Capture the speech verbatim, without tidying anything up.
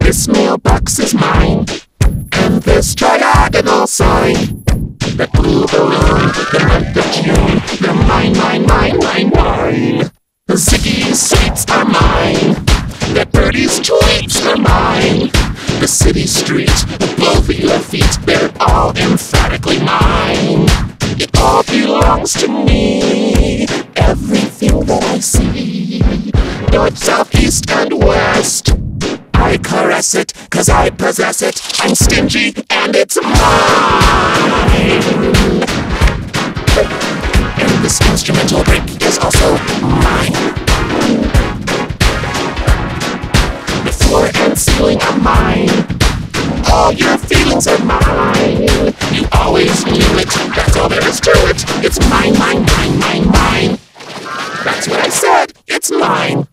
This mailbox is mine, and this diagonal sign. That blue balloon, the month of June, they're mine, mine, mine, mine, mine. The Ziggy's seats are mine, that birdie's tweets are mine. The city streets, both of your feet, they're all emphatically mine. It all belongs to me, everything that I see. North, south, east, and west, I caress it, cause I possess it. I'm stingy, and it's mine. And this instrumental break is also mine. The floor and ceiling are mine. All your feelings are mine. You always knew it, that's all there is to it. It's mine, mine, mine, mine, mine. That's what I said, it's mine.